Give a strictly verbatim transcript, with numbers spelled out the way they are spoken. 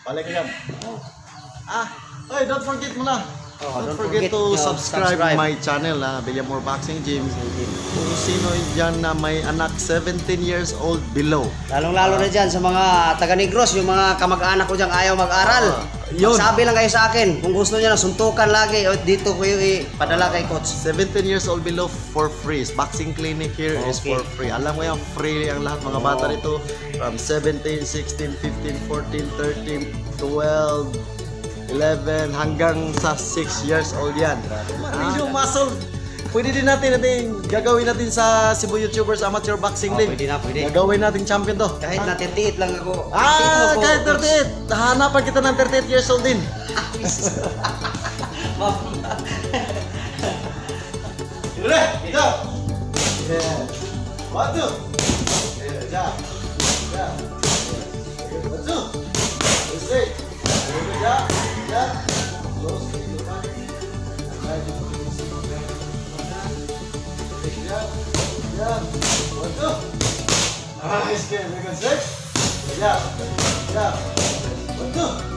Balik ka yan. Ah, hey, don't forget mo na. Oh, don't, don't forget, forget to to subscribe, subscribe. my channel, ah, Villamor Boxing Gym. Kung sino dyan na may anak seventeen years old below. Lalong-lalo na dyan sa mga taga-Negros, yung mga kamag-anak ko dyan ayaw mag-aral. Ah, yun. Sabi lang kayo sa akin, kung gusto niya na suntukan lagi, o dito ko yung ipadala kay coach. seventeen years old below for free. Boxing clinic here is Okay. for free. Alam mo yan, free ang lahat mga bata nito. From seventeen, sixteen, fifteen, fourteen, thirteen, twelve, eleven, hanggang sa six years old yan. Medyo muscle. Pwede din natin, natin gagawin natin sa Cebu YouTubers Amateur Boxing Oh, League. pwede na, pwede. Gagawin natin champion to. Kahit na thirty-eight lang ako. Ah, kahit thirty-eight. Hanapan kita ng thirty-eight years old din. Udah, gitu. Yeah. One, two. Yeah, jab. Jab. One, two. Three. Jab. Jab. Close to the back. Right. Jab. Jab. One, two. Nice game. Make it six. Jab. Jab. One, two.